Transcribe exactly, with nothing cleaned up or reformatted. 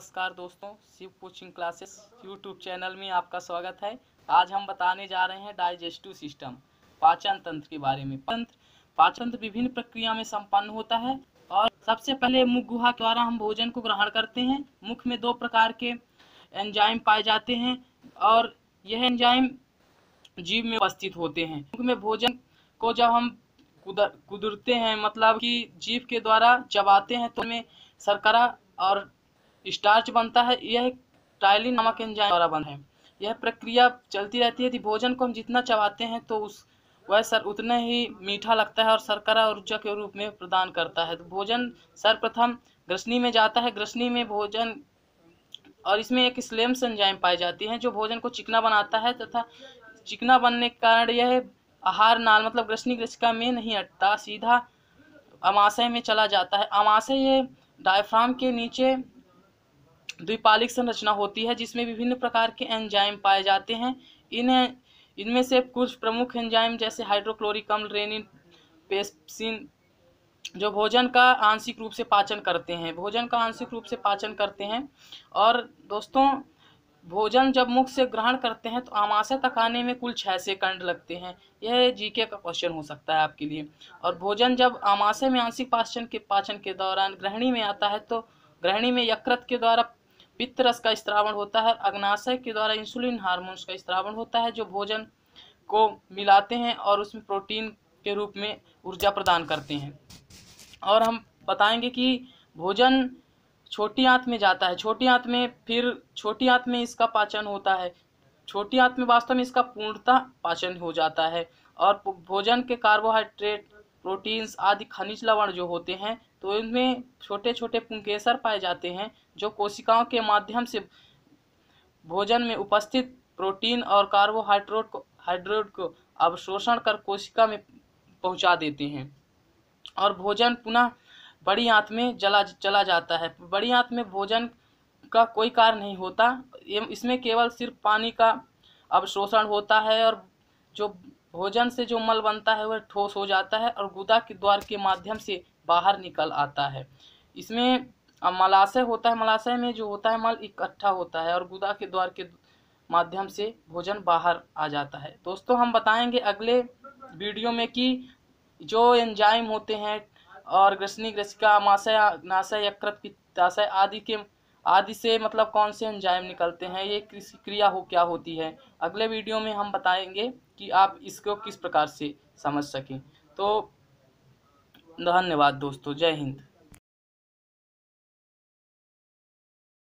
नमस्कार दोस्तों, Shiv coaching classes YouTube channel में आपका स्वागत है। आज हम बताने जा रहे हैं डाइजेस्टिव सिस्टम, पाचन तंत्र के बारे में। तंत्र पाचन तंत्र विभिन्न प्रक्रिया में संपन्न होता है और सबसे पहले मुख गुहा के द्वारा हम भोजन को ग्रहण करते हैं। मुख में दो प्रकार के एंजाइम पाए जाते हैं और यह एंजाइम जीभ में उपस्थित होते हैं। मुख में भोजन को जब हम कुदर कुदरते हैं, मतलब कि जीभ के द्वारा चबाते हैं, तो हमें शर्करा और स्टार्च बनता है। यह टाइलिन नामक एंजाइम द्वारा बना है। यह प्रक्रिया चलती रहती है। यदि भोजन को हम जितना चबाते हैं तो उस वह सर उतना ही मीठा लगता है और शर्करा और ऊर्जा के रूप में प्रदान करता है। तो भोजन सर्वप्रथम ग्रसनी में जाता है। ग्रसनी में भोजन और इसमें एक स्लेम्स एंजाइम पाई जाती है जो भोजन को चिकना बनाता है, तथा चिकना बनने के कारण यह आहार नाल मतलब ग्रसनी ग्रसिका में नहीं हटता, सीधा अमाशय में चला जाता है। अमाशय ये डायफ्राम के नीचे द्विपालिक संरचना होती है जिसमें विभिन्न प्रकार के एंजाइम पाए जाते हैं। इन्हें इनमें से कुछ प्रमुख एंजाइम जैसे हाइड्रोक्लोरिक अम्ल, रेनिन, पेप्सिन जो भोजन का आंशिक रूप से पाचन करते हैं भोजन का आंशिक रूप से पाचन करते हैं। और दोस्तों, भोजन जब मुख से ग्रहण करते हैं तो आमाशय तक आने में कुल छः सेकंड लगते हैं। यह जीके का क्वेश्चन हो सकता है आपके लिए। और भोजन जब आमाशय में आंशिक पाचन के पाचन के दौरान ग्रहणी में आता है तो ग्रहणी में यकृत के द्वारा पित्त रस का स्त्रावण होता है। अग्नाशय के द्वारा इंसुलिन हार्मोन्स का स्त्रावण होता है जो भोजन को मिलाते हैं और उसमें प्रोटीन के रूप में ऊर्जा प्रदान करते हैं। और हम बताएंगे कि भोजन छोटी आंत में जाता है। छोटी आंत में फिर छोटी आंत में इसका पाचन होता है। छोटी आंत में वास्तव में इसका पूर्णतः पाचन हो जाता है। और भोजन के कार्बोहाइड्रेट, प्रोटीन्स आदि खनिज लवण जो होते हैं तो इनमें छोटे छोटे पुंकेसर पाए जाते हैं जो कोशिकाओं के माध्यम से भोजन में उपस्थित प्रोटीन और कार्बोहाइड्रेट को हाइड्रेट को अवशोषण कर कोशिका में पहुंचा देते हैं और भोजन पुनः बड़ी आंत में जला चला जाता है। बड़ी आंत में भोजन का कोई कार्य नहीं होता, इसमें केवल सिर्फ पानी का अवशोषण होता है और जो भोजन से जो मल बनता है वह ठोस हो जाता है और गुदा के द्वार के माध्यम से बाहर निकल आता है। इसमें मलाशय होता है। मलाशय में जो होता है मल इकट्ठा होता है और गुदा के द्वार के माध्यम से भोजन बाहर आ जाता है। दोस्तों, हम बताएंगे अगले वीडियो में कि जो एंजाइम होते हैं और ग्रसनी ग्रसिका, आमाशय, अग्नाशय, यकृत, पित्ताशय आदि के आदि से मतलब कौन से एंजाइम निकलते हैं, ये क्रिया हो क्या होती है। अगले वीडियो में हम बताएंगे कि आप इसको किस प्रकार से समझ सकें। तो धन्यवाद दोस्तों, जय हिंद।